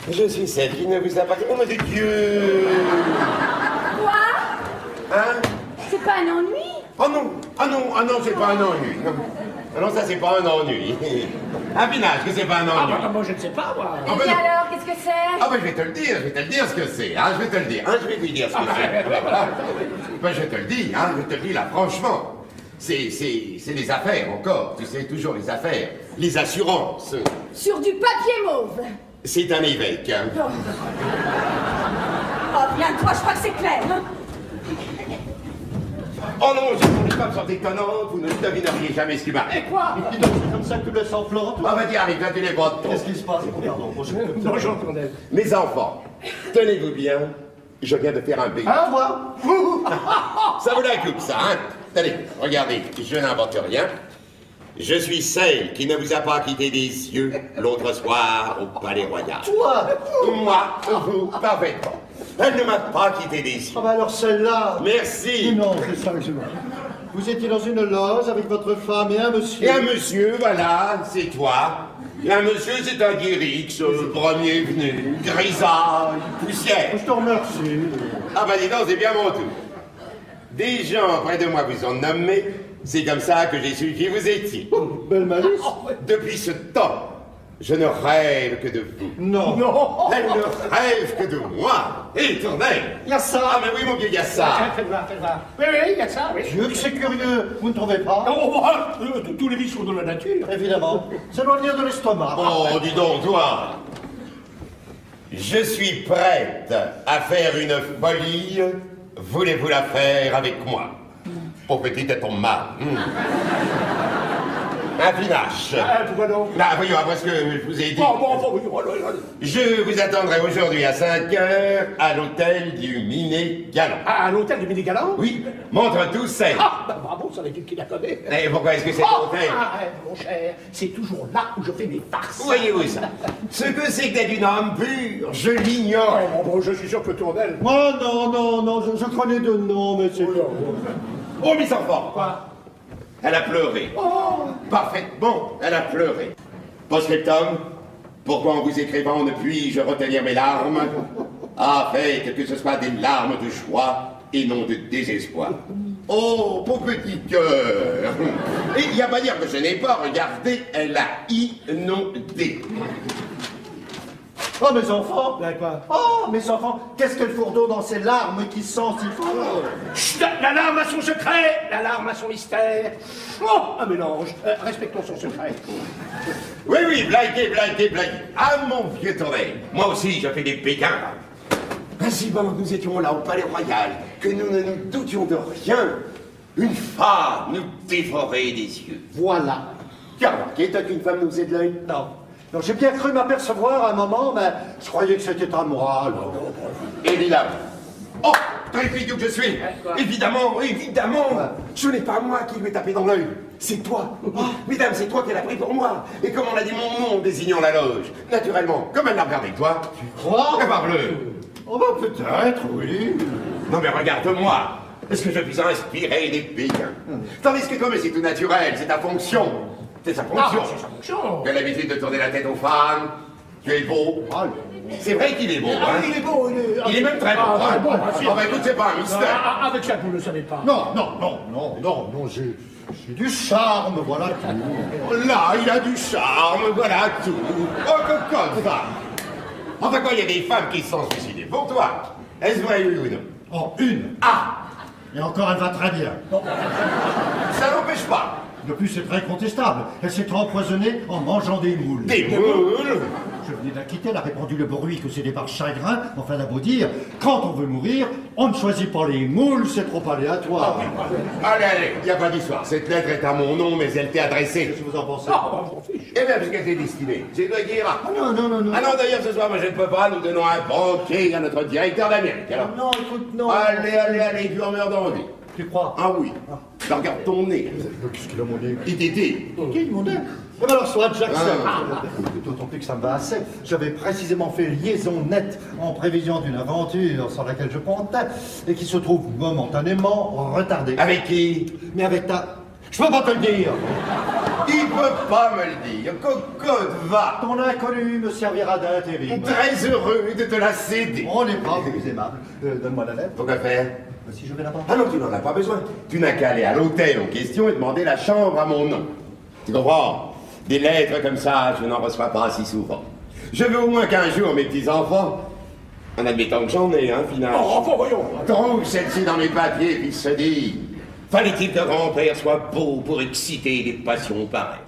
Je suis celle qui ne vous appartient. Oh, mon Dieu! Quoi? Hein? C'est pas un ennui? Oh non! Ah non, ah non, c'est pas un ennui. Non. Ah non, ça c'est pas un ennui. Un pinage, que c'est pas un ennui. Ah bah moi je ne sais pas, moi. Et puis alors, qu'est-ce que c'est? Ah bah je vais te le dire ce que c'est, hein, je vais te le dire, hein, je vais lui dire ce que c'est. Voilà. Ben, je te le dis, hein, je te le dis là, franchement. C'est des affaires encore, tu sais, toujours les affaires, les assurances. Sur du papier mauve. C'est un évêque. Hein. Oh, bien toi, je crois que c'est clair, hein? Oh non, les femmes sont étonnantes, vous ne devineriez jamais ce qui m'arrive. Et quoi? Dis donc, c'est comme ça que tu laisses en plante. Ah bah tiens, arrive, là tu les bottes. Qu'est-ce qui se passe? Pardon, bonjour. Bonjour, colonel. Mes enfants, tenez-vous bien, je viens de faire un bébé. Hein, toi? Ça vous la coupe, ça, hein? Tenez, regardez, je n'invente rien. Je suis celle qui ne vous a pas quitté des yeux l'autre soir au Palais Royal. Toi? Moi, vous, parfaitement. Elle ne m'a pas quitté des yeux. Ah bah alors celle-là. Merci. Non, c'est ça, c'est moi. Vous étiez dans une loge avec votre femme et un monsieur. Et un monsieur, voilà, c'est toi. Et un monsieur, c'est un guérix, premier venu, grisaille, poussière. Je te remercie. Ah bah dis donc, c'est bien mon tour. Des gens près de moi vous ont nommé, c'est comme ça que j'ai su qui vous étiez. Oh, belle malice. Depuis ce temps, je ne rêve que de vous. Non. Elle ne rêve que de moi. Éternel. Il y a ça. Ah mais oui mon vieux, il y a ça. Faites voir, faites voir. Oui, oui, il y a ça, oui. Dieu que c'est curieux. Vous ne trouvez pas? Oh, tous les vices sont de la nature. Évidemment. Ça doit venir de l'estomac. Oh, dis donc, toi. Je suis prête à faire une folie. Voulez-vous la faire avec moi? Pour petite et ton mal. Un pinache. Pourquoi donc? Bah, voyons, après ce que je vous ai dit. Bon, oui, voilà. Je vous attendrai aujourd'hui à 5 h à l'hôtel du Minet Galant. À l'hôtel du Mini-Galant? Oui, montre tous celle. Ah, bah bravo, ça veut dire qui la connaît. Et pourquoi est-ce que c'est l'hôtel? Mon cher, c'est toujours là où je fais mes farces. Voyez-vous ça? Ce que c'est que d'être une âme pure, je l'ignore. Bon, je suis sûr que Tournelle. Oh non, je connais de nom, mais c'est... Oh, mes enfants! Quoi? Elle a pleuré. Oh! Parfaitement, elle a pleuré. Post-scriptum, pourquoi en vous écrivant ne puis-je retenir mes larmes? Ah, faites que ce soit des larmes de joie et non de désespoir. Oh, mon petit cœur! Et il n'y a pas à dire que je n'ai pas regardé, elle a inondé. Oh, mes enfants! Là, quoi? Oh, mes enfants! Qu'est-ce que le fourreau dans ces larmes qui sent si fort? Chut, la larme a son secret, la larme a son mystère. Oh, un mélange. Respectons son secret. Oui, oui, blaguez. Ah, mon vieux Tourelle, moi aussi, je fais des pékins. Ainsi, pendant que nous étions là au Palais Royal, que nous ne nous doutions de rien, une femme nous dévorait des yeux. Voilà. Tiens, remarqué, toi qu'une femme nous faisait de l'œil? Non. Non, j'ai bien cru m'apercevoir à un moment, mais je croyais que c'était à moi, alors. Évidemment. Oh, très idiot que je suis. Évidemment. Ce n'est pas moi qui lui ai tapé dans l'œil. C'est toi. Oh, mesdames, c'est toi qu'elle a pris pour moi. Et comme on a dit mon nom en désignant la loge, naturellement, comme elle l'a regardé toi. Tu crois? Eh, parle. Oh, bah peut-être, oui. Non mais regarde-moi. Est-ce que je puis inspirer des pékins? Tandis que comme c'est tout naturel, c'est ta fonction. C'est sa fonction. Ah, c'est sa fonction. Tu as l'habitude de tourner la tête aux femmes. Tu es beau. C'est vrai qu'il est beau, hein? Il est beau, Il est même très beau. très hein? beau, Oh, bah écoute, c'est pas un mystère. Avec ça, vous ne le savez pas. Non, j'ai du charme, voilà tout. Là, il a du charme, voilà tout. Oh, comme femme. Enfin quoi, il y a des femmes qui se sont suicidées. Pour toi, est-ce vrai, oui ou non? Oh, une. Ah! Et encore, elle va très bien. Ça n'empêche pas. De plus, c'est très contestable. Elle s'est empoisonnée en mangeant des moules. Des moules? Je venais de la quitter, elle a répandu le bruit que c'était par chagrin. Enfin, elle a beau dire, quand on veut mourir, on ne choisit pas les moules, c'est trop aléatoire. Allez, il n'y a pas d'histoire. Cette lettre est à mon nom, mais elle t'est adressée. Qu'est-ce que vous en pensez? Je m'en fiche. Eh bien, puisqu'elle t'est destinée, c'est toi qui iras. Ah non. Ah non, d'ailleurs, ce soir, moi, je ne peux pas. Nous donnons un banquet à notre directeur d'Amérique. Alors, Non, écoute, non. allez, tu emmerde en vie. Tu crois? Ah oui. Ben, regarde ton nez. Qu'est-ce qu'il a mon nez? Il t'était. Qui, mon nez? Eh ben alors, soit j'accepte. D'autant plus que ça me va assez. J'avais précisément fait liaison nette en prévision d'une aventure sur laquelle je comptais et qui se trouve momentanément retardée. Avec qui? Mais avec ta... Je peux pas te le dire. Il peut pas me le dire. Cocotte, va. Ton inconnu me servira d'intérim. Très heureux de te la céder. On n'est pas plus aimable. Donne-moi la lettre. Pourquoi faire? Si je vais là-bas. Ah non, tu n'en as pas besoin. Tu n'as qu'à aller à l'hôtel en question et demander la chambre à mon nom. Tu comprends? Des lettres comme ça, je n'en reçois pas si souvent. Je veux au moins qu'un jour mes petits-enfants, en admettant que j'en ai, hein, finalement. Oh, enfin, voyons. Trouve celle-ci dans mes papiers et puis se dire, fallait-il que grand-père soit beau pour exciter des passions pareilles?